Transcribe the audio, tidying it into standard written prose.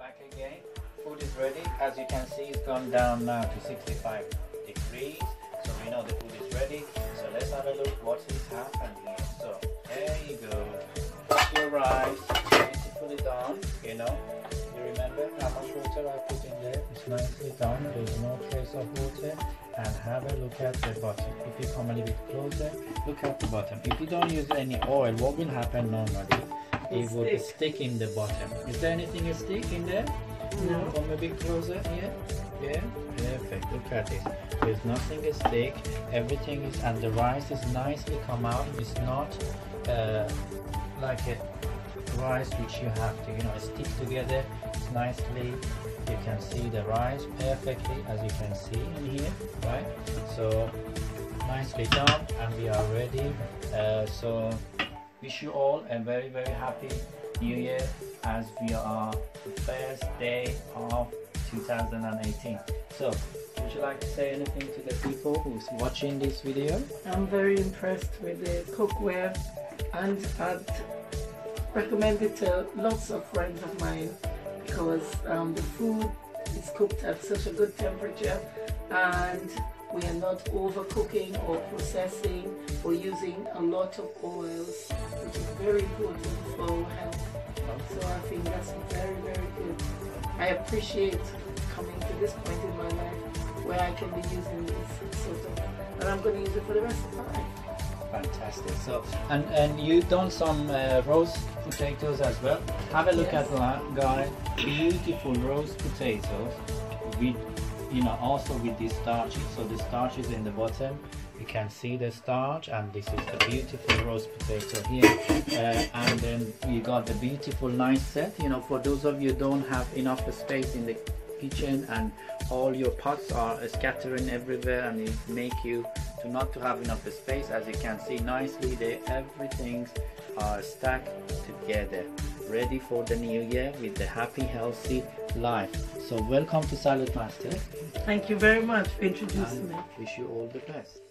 back again. Food is ready. As you can see, it's gone down now to 65 degrees. So we know the food is ready. So let's have a look what is happening here. So there you go. Put your rice beautifully done. You know, you remember how much water I put in there? It's nicely done. There's no trace of water. And have a look at the bottom. If you come a little bit closer, look at the bottom. If you don't use any oil, what will happen normally? It would stick in the bottom. Is there anything stick in there? No. Come a bit closer here. Yeah, perfect. Look at it. There's nothing stick. Everything is, and the rice is nicely come out. It's not like a rice which you have to, you know, stick together. It's nicely. You can see the rice perfectly, as you can see in here, right? So nicely done, and we are ready. So wish you all a very, very happy New Year, as we are the first day of 2018. So would you like to say anything to the people who's watching this video? I'm very impressed with the cookware, and I'd recommend it to lots of friends of mine, because the food is cooked at such a good temperature, and we are not overcooking or processing or using a lot of oils, which is very important for our health. So I think that's very, very good. I appreciate coming to this point in my life where I can be using this sort of, and I'm going to use it for the rest of my life. Fantastic. So and you done some roast potatoes as well. Have a look at that, guys. Beautiful roast potatoes with, you know, also with the starches. So the starch is in the bottom. You can see the starch, and this is the beautiful roast potato here. And then you got the beautiful nice set. You know, for those of you who don't have enough space in the kitchen and all your pots are scattering everywhere, and it make you to not to have enough space, as you can see nicely there, everything are stacked together, ready for the new year with the happy, healthy life. So welcome to SaladMaster. Thank you very much for introducing me. Wish you all the best.